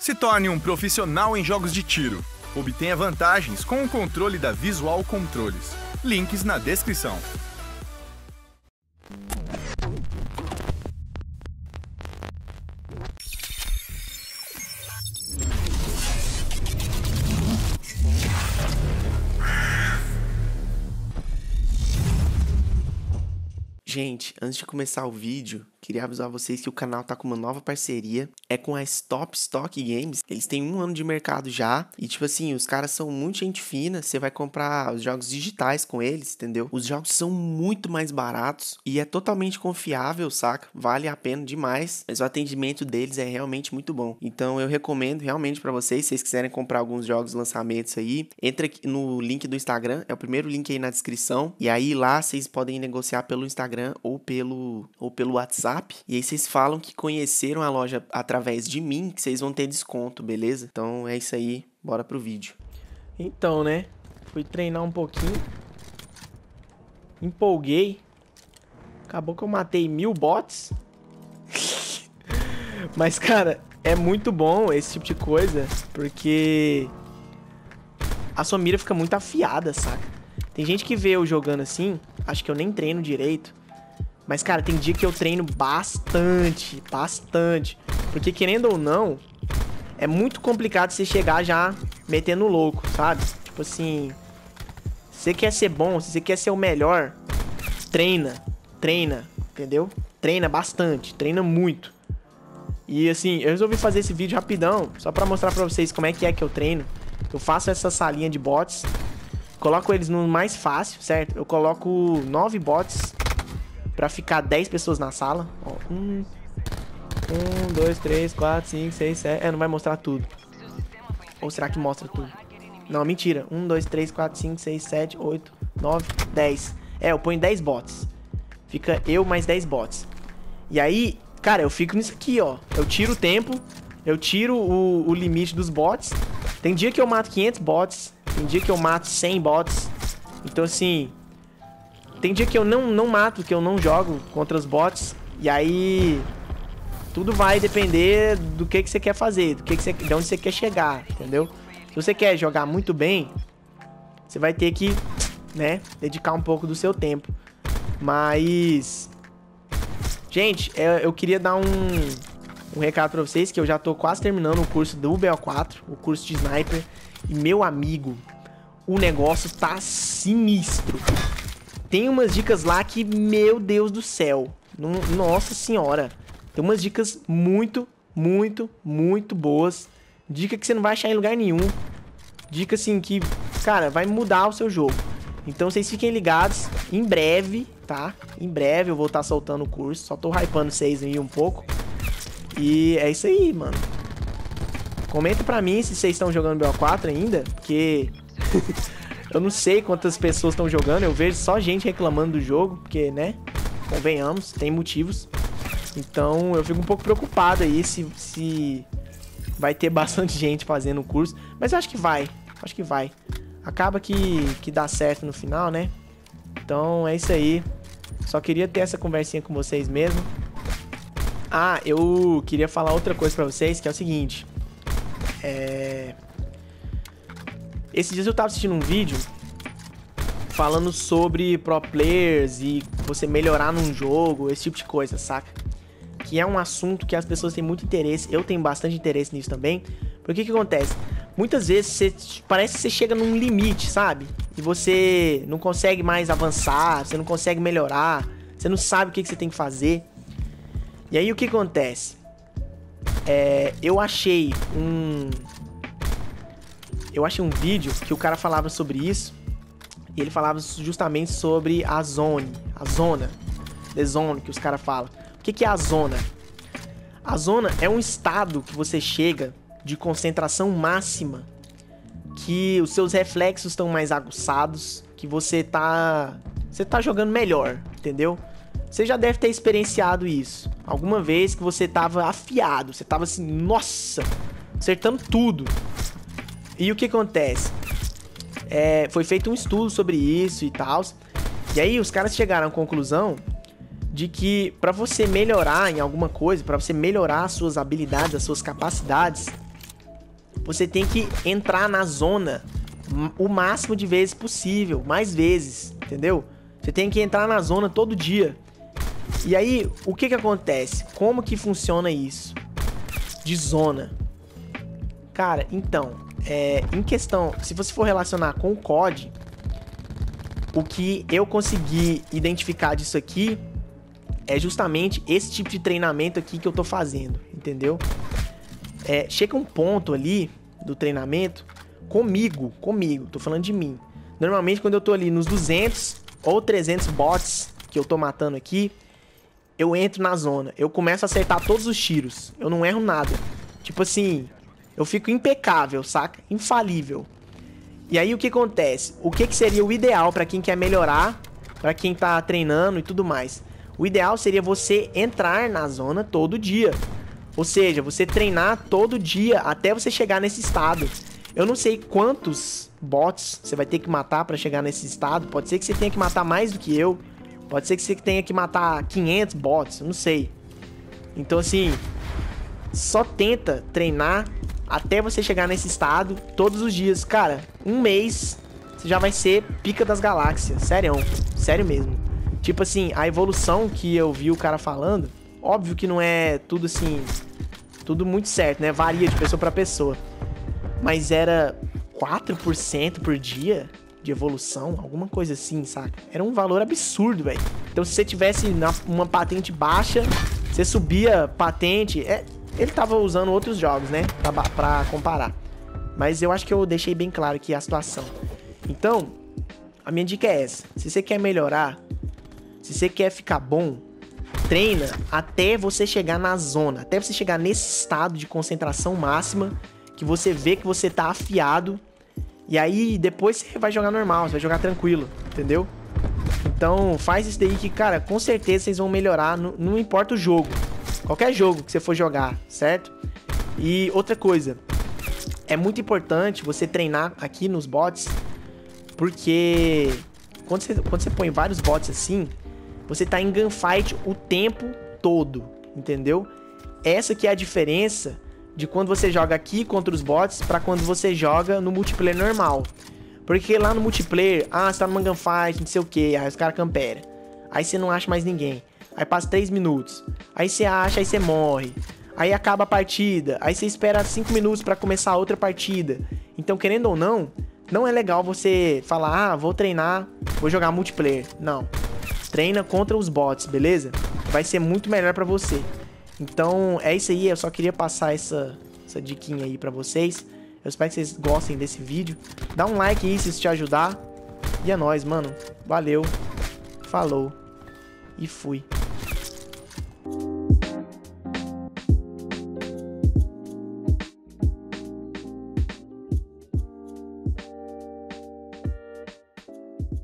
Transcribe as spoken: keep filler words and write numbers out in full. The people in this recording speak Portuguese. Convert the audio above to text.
Se torne um profissional em jogos de tiro. Obtenha vantagens com o controle da Visual Controles. Links na descrição. Gente, antes de começar o vídeo, queria avisar vocês que o canal tá com uma nova parceria, é com a Stop Stock Games. Eles têm um ano de mercado já e, tipo assim, os caras são muito gente fina, você vai comprar os jogos digitais com eles, entendeu? Os jogos são muito mais baratos e é totalmente confiável, saca? Vale a pena demais, mas o atendimento deles é realmente muito bom. Então eu recomendo realmente pra vocês, se vocês quiserem comprar alguns jogos lançamentos aí, entra aqui no link do Instagram, é o primeiro link aí na descrição, e aí lá vocês podem negociar pelo Instagram ou pelo, ou pelo WhatsApp, e aí vocês falam que conheceram a loja através de mim, que vocês vão ter desconto, beleza? Então é isso aí, bora pro vídeo. Então, né, fui treinar um pouquinho, empolguei, acabou que eu matei mil bots, mas cara, é muito bom esse tipo de coisa, porque a sua mira fica muito afiada, saca? Tem gente que vê eu jogando assim, acho que eu nem treino direito. Mas, cara, tem dia que eu treino bastante, bastante. Porque, querendo ou não, é muito complicado você chegar já metendo louco, sabe? Tipo assim, se você quer ser bom, se você quer ser o melhor, treina, treina, entendeu? Treina bastante, treina muito. E, assim, eu resolvi fazer esse vídeo rapidão, só pra mostrar pra vocês como é que é que eu treino. Eu faço essa salinha de bots, coloco eles no mais fácil, certo? Eu coloco nove bots pra ficar dez pessoas na sala. Ó, um, um, dois, três, quatro, cinco, seis, sete. É, não vai mostrar tudo. Ou será que mostra tudo? Não, mentira. um, dois, três, quatro, cinco, seis, sete, oito, nove, dez. É, eu ponho dez bots. Fica eu mais dez bots. E aí, cara, eu fico nisso aqui, ó. Eu tiro o tempo. Eu tiro o, o limite dos bots. Tem dia que eu mato quinhentos bots. Tem dia que eu mato cem bots. Então, assim, tem dia que eu não, não mato, que eu não jogo contra os bots. E aí tudo vai depender do que, que você quer fazer, do que, que você, de onde você quer chegar, entendeu? Se você quer jogar muito bem, você vai ter que, né, dedicar um pouco do seu tempo. Mas, gente, eu queria dar um, um recado pra vocês, que eu já tô quase terminando o curso do B O quatro, o curso de Sniper. E, meu amigo, o negócio tá sinistro. Tem umas dicas lá que, meu Deus do céu, nossa senhora, tem umas dicas muito, muito, muito boas. Dica que você não vai achar em lugar nenhum. Dica assim que, cara, vai mudar o seu jogo. Então vocês fiquem ligados, em breve, tá? Em breve eu vou estar soltando o curso, só tô hypando vocês aí um pouco. E é isso aí, mano. Comenta pra mim se vocês estão jogando B O quatro ainda, porque eu não sei quantas pessoas estão jogando, eu vejo só gente reclamando do jogo, porque, né, convenhamos, tem motivos. Então eu fico um pouco preocupado aí se, se vai ter bastante gente fazendo o curso, mas eu acho que vai, acho que vai. Acaba que, que dá certo no final, né? Então é isso aí, só queria ter essa conversinha com vocês mesmo. Ah, eu queria falar outra coisa pra vocês, que é o seguinte. É... Esses dias eu tava assistindo um vídeo falando sobre pro players e você melhorar num jogo, esse tipo de coisa, saca? Que é um assunto que as pessoas têm muito interesse, eu tenho bastante interesse nisso também. Porque o que que acontece? Muitas vezes você, parece que você chega num limite, sabe? E você não consegue mais avançar, você não consegue melhorar, você não sabe o que que você tem que fazer. E aí o que acontece? É, eu achei um... Eu achei um vídeo que o cara falava sobre isso. E ele falava justamente sobre a zone. A zona. The zone, que os caras falam. O que que é a zona? A zona é um estado que você chega de concentração máxima. Que os seus reflexos estão mais aguçados. Que você tá... Você tá jogando melhor, entendeu? Você já deve ter experienciado isso. Alguma vez que você tava afiado. Você tava assim, nossa, acertando tudo. E o que acontece? É, foi feito um estudo sobre isso e tal. E aí os caras chegaram à conclusão de que para você melhorar em alguma coisa, para você melhorar as suas habilidades, as suas capacidades, você tem que entrar na zona o máximo de vezes possível, mais vezes, entendeu? Você tem que entrar na zona todo dia. E aí, o que que acontece? Como que funciona isso? De zona. Cara, então, é, em questão, se você for relacionar com o C O D, o que eu consegui identificar disso aqui é justamente esse tipo de treinamento aqui que eu tô fazendo, entendeu? É, chega um ponto ali do treinamento, comigo, comigo, tô falando de mim. Normalmente quando eu tô ali nos duzentos ou trezentos bots que eu tô matando aqui, eu entro na zona, eu começo a acertar todos os tiros, eu não erro nada. Tipo assim, eu fico impecável, saca? Infalível. E aí o que acontece? O que que seria o ideal pra quem quer melhorar, pra quem tá treinando e tudo mais? O ideal seria você entrar na zona todo dia. Ou seja, você treinar todo dia até você chegar nesse estado. Eu não sei quantos bots você vai ter que matar pra chegar nesse estado. Pode ser que você tenha que matar mais do que eu. Pode ser que você tenha que matar quinhentos bots, eu não sei. Então assim, só tenta treinar até você chegar nesse estado todos os dias. Cara, um mês você já vai ser pica das galáxias. Sério, sério mesmo. Tipo assim, a evolução que eu vi o cara falando, óbvio que não é tudo assim, tudo muito certo, né? Varia de pessoa pra pessoa. Mas era quatro por cento por dia de evolução, alguma coisa assim, saca? Era um valor absurdo, velho. Então se você tivesse na, uma patente baixa, você subia patente... É, ele tava usando outros jogos, né? Pra, pra comparar. Mas eu acho que eu deixei bem claro aqui a situação. Então, a minha dica é essa. Se você quer melhorar, se você quer ficar bom, treina até você chegar na zona. Até você chegar nesse estado de concentração máxima, que você vê que você tá afiado. E aí, depois você vai jogar normal, você vai jogar tranquilo, entendeu? Então, faz isso daí que, cara, com certeza vocês vão melhorar, não, não importa o jogo. Qualquer jogo que você for jogar, certo? E outra coisa, é muito importante você treinar aqui nos bots, porque quando você, quando você põe vários bots assim, você tá em gunfight o tempo todo, entendeu? Essa que é a diferença de quando você joga aqui contra os bots pra quando você joga no multiplayer normal. Porque lá no multiplayer, ah, você tá numa gunfight, não sei o que, aí os caras camperam. Aí você não acha mais ninguém. Aí passa três minutos. Aí você acha, aí você morre. Aí acaba a partida. Aí você espera cinco minutos pra começar outra partida. Então, querendo ou não, não é legal você falar, ah, vou treinar, vou jogar multiplayer. Não. Treina contra os bots, beleza? Vai ser muito melhor pra você. Então, é isso aí. Eu só queria passar essa, essa diquinha aí pra vocês. Eu espero que vocês gostem desse vídeo. Dá um like aí se isso te ajudar. E é nóis, mano. Valeu. Falou. E fui.